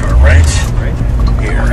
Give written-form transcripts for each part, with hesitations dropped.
tour, right? Here.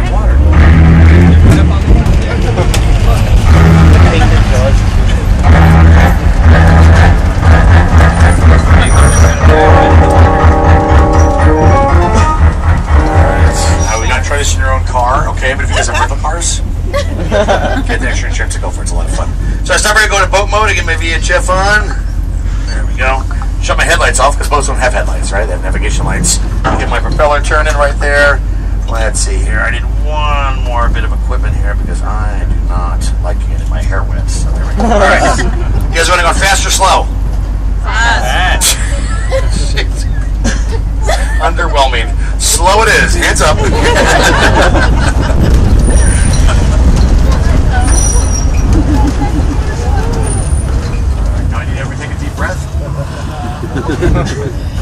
We're not trying this in your own car, okay? But if you guys have rental cars, get the extra insurance to go for it. It's a lot of fun. So I start ready to go to boat mode. I get my VHF on. There we go. Shut my headlights off because boats don't have headlights, right? They have navigation lights. Get my propeller turning right there. Let's see here. I need one more bit of equipment here because I do not like getting my hair wet. So there we go. All right. You guys want to go fast or slow? Fast. Underwhelming. Slow it is. Hands up. Now I need everyone to take a deep breath.